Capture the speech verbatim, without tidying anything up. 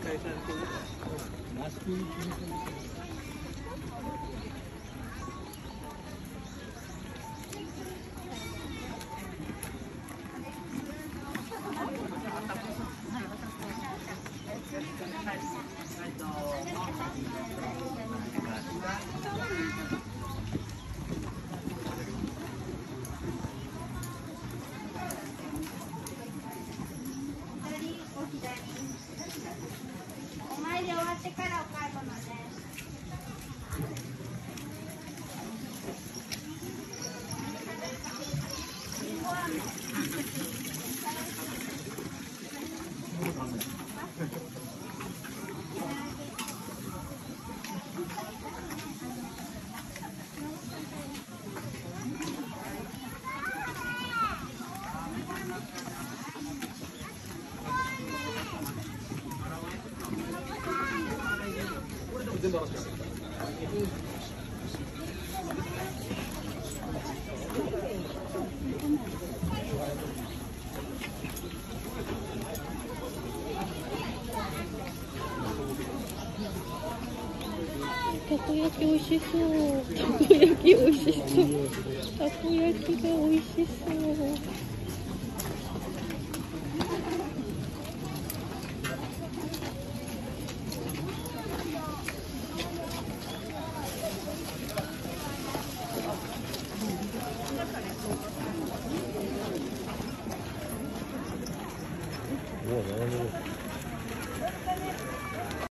お参り終わってからお買い物です。 全部洗ってたこ焼き美味しそう。たこ焼き美味しそう。たこ焼きが美味しそう。